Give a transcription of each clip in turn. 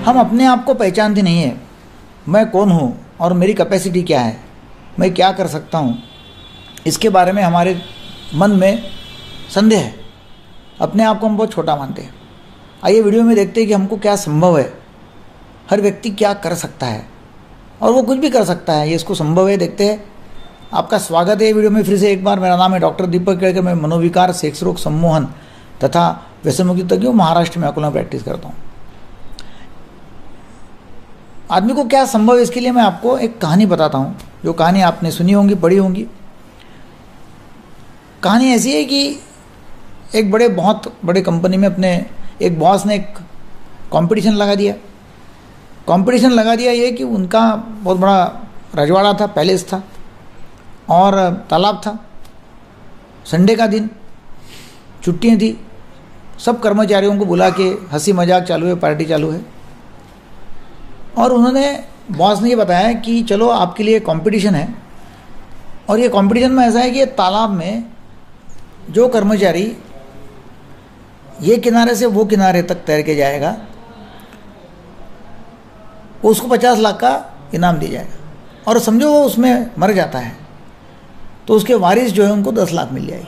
हम अपने आप को पहचानते नहीं है। मैं कौन हूँ और मेरी कैपेसिटी क्या है, मैं क्या कर सकता हूँ, इसके बारे में हमारे मन में संदेह है। अपने आप को हम बहुत छोटा मानते हैं। आइए वीडियो में देखते हैं कि हमको क्या संभव है, हर व्यक्ति क्या कर सकता है और वो कुछ भी कर सकता है, ये इसको संभव है। देखते हैं। आपका स्वागत है वीडियो में फिर से एक बार। मेरा नाम है डॉक्टर दीपक केड़कर। मैं मनोविकार, सेक्स रोग, सम्मोहन तथा व्यसन मुक्ति तज्ञ महाराष्ट्र में अकोला में प्रैक्टिस करता हूँ। आदमी को क्या संभव है, इसके लिए मैं आपको एक कहानी बताता हूँ, जो कहानी आपने सुनी होंगी, पढ़ी होंगी। कहानी ऐसी है कि एक बहुत बड़े कंपनी में अपने एक बॉस ने एक कंपटीशन लगा दिया। कंपटीशन लगा दिया ये कि उनका बहुत बड़ा रजवाड़ा था, पैलेस था और तालाब था। संडे का दिन, छुट्टियाँ थी, सब कर्मचारियों को बुला के हंसी मजाक चालू है, पार्टी चालू है। और बॉस ने ये बताया कि चलो आपके लिए कंपटीशन है, और ये कंपटीशन में ऐसा है कि तालाब में जो कर्मचारी ये किनारे से वो किनारे तक तैर के जाएगा उसको 50 लाख का इनाम दिया जाएगा। और समझो वो उसमें मर जाता है तो उसके वारिस जो है उनको 10 लाख मिल जाएगी।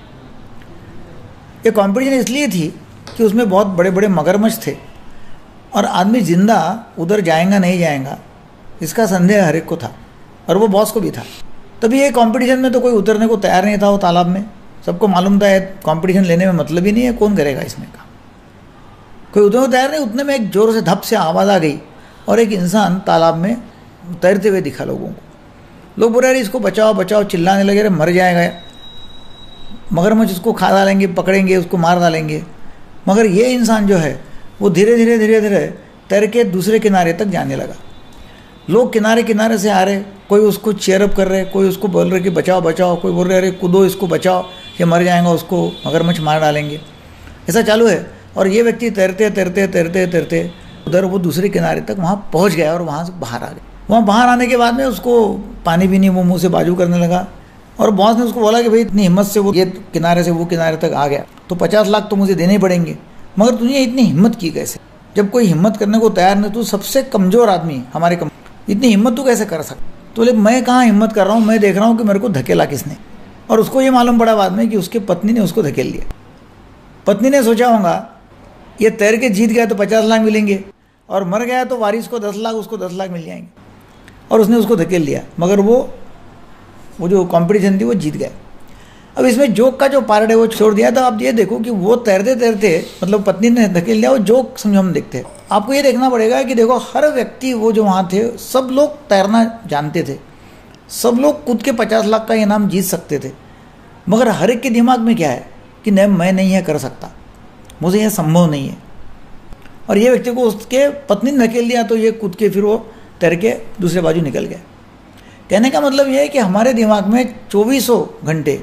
ये कंपटीशन इसलिए थी कि उसमें बहुत बड़े बड़े मगरमच्छ थे और आदमी जिंदा उधर जाएगा नहीं जाएगा इसका संदेह हर एक को था, और वो बॉस को भी था। तभी ये कंपटीशन में तो कोई उतरने को तैयार नहीं था वो तालाब में। सबको मालूम था कंपटीशन लेने में मतलब ही नहीं है, कौन करेगा इसमें का। कोई उतरने को तैयार नहीं। उतने में एक जोर से धप से आवाज़ आ गई और एक इंसान तालाब में तैरते हुए दिखा लोगों को। लोग बोल रहे इसको बचाओ बचाओ, चिल्लाने लगे, मर जाएगा, मगरमच्छ उसको खा डालेंगे, पकड़ेंगे, उसको मार डालेंगे। मगर ये इंसान जो है वो धीरे धीरे तैर के दूसरे किनारे तक जाने लगा। लोग किनारे किनारे से आ रहे, कोई उसको चेयरअप कर रहे, कोई उसको बोल रहे कि बचाओ बचाओ, कोई बोल रहे अरे कूदो इसको बचाओ, ये मर जाएगा, उसको मगरमच्छ मार डालेंगे। ऐसा चालू है। और ये व्यक्ति तैरते उधर वो दूसरे किनारे तक वहाँ पहुँच गया और वहाँ से बाहर आ गया। वहाँ बाहर आने के बाद में उसको पानी भी नहीं, वो मुँह से बाजू करने लगा। और बॉस ने उसको बोला कि भाई इतनी हिम्मत से वो ये किनारे से वो किनारे तक आ गया तो 50 लाख तो मुझे देने ही पड़ेंगे, मगर तुझे इतनी हिम्मत की कैसे? जब कोई हिम्मत करने को तैयार नहीं, तू सबसे कमज़ोर आदमी हमारे इतनी हिम्मत तू कैसे कर सकता? तो बोले मैं कहाँ हिम्मत कर रहा हूँ, मैं देख रहा हूँ कि मेरे को धकेला किसने। और उसको ये मालूम पड़ा बाद में कि उसके पत्नी ने उसको धकेल लिया। पत्नी ने सोचा होगा ये तैर के जीत गया तो 50 लाख मिलेंगे, और मर गया तो वारिस को 10 लाख, उसको 10 लाख मिल जाएंगे, और उसने उसको धकेल लिया। मगर वो जो कंपटीशन थी वो जीत गया। अब इसमें जोक का जो पार्ट है वो छोड़ दिया। तो आप ये देखो कि वो तैरते मतलब पत्नी ने धकेल लिया, वो जोक समझो हम देखते हैं। आपको ये देखना पड़ेगा कि देखो हर व्यक्ति वो जो वहाँ थे सब लोग तैरना जानते थे, सब लोग कूद के 50 लाख का इनाम जीत सकते थे। मगर हर एक के दिमाग में क्या है कि नहीं, मैं नहीं है कर सकता, मुझे यह संभव नहीं है। और ये व्यक्ति को उसके पत्नी ने धकेल दिया तो ये कूद के फिर वो तैर के दूसरे बाजू निकल गया। कहने का मतलब ये है कि हमारे दिमाग में 24 घंटे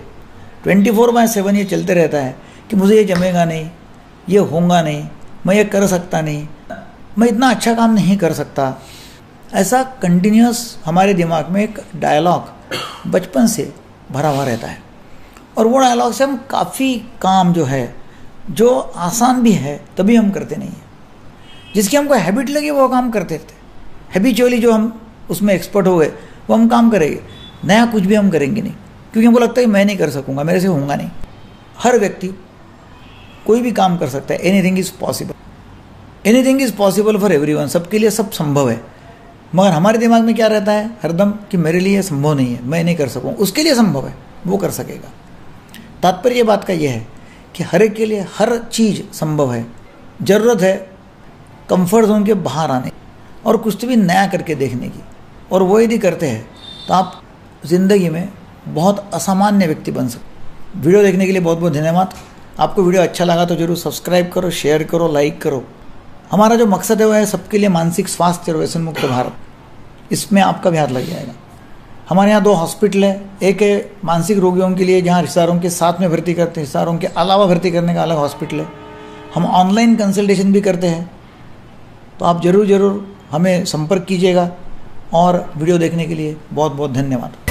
24/7 ये चलते रहता है कि मुझे ये जमेगा नहीं, ये होगा नहीं, मैं ये कर सकता नहीं, मैं इतना अच्छा काम नहीं कर सकता। ऐसा कंटिन्यूस हमारे दिमाग में एक डायलॉग बचपन से भरा हुआ रहता है। और वो डायलॉग से हम काफ़ी काम जो है, जो आसान भी है तभी हम करते नहीं हैं। जिसकी हमको हैबिट लगी वो काम करते थे। हैबिचुअली जो हम उसमें एक्सपर्ट हो गए वो हम काम करेंगे, नया कुछ भी हम करेंगे नहीं, क्योंकि हमको लगता है मैं नहीं कर सकूंगा, मेरे से होगा नहीं। हर व्यक्ति कोई भी काम कर सकता है। Anything is possible, anything is possible for everyone. सबके लिए सब संभव है। मगर हमारे दिमाग में क्या रहता है हरदम कि मेरे लिए संभव नहीं है, मैं नहीं कर सकूँ। उसके लिए संभव है, वो कर सकेगा। तात्पर्य बात का यह है कि हर एक के लिए हर चीज़ संभव है। ज़रूरत है कंफर्ट जोन के बाहर आने और कुछ तो भी नया करके देखने की। और वो यदि करते हैं तो आप ज़िंदगी में बहुत असामान्य व्यक्ति बन सकते। वीडियो देखने के लिए बहुत बहुत धन्यवाद। आपको वीडियो अच्छा लगा तो जरूर सब्सक्राइब करो, शेयर करो, लाइक करो। हमारा जो मकसद है वो है सबके लिए मानसिक स्वास्थ्य और व्यसन मुक्त भारत। इसमें आपका भी हाथ लग जाएगा। हमारे यहाँ 2 हॉस्पिटल है। एक है मानसिक रोगियों के लिए जहाँ रिश्तेदारों के साथ में भर्ती करते हैं, रिश्तेदारों के अलावा भर्ती करने का अलग हॉस्पिटल है। हम ऑनलाइन कंसल्टेशन भी करते हैं। तो आप ज़रूर हमें संपर्क कीजिएगा। और वीडियो देखने के लिए बहुत बहुत धन्यवाद।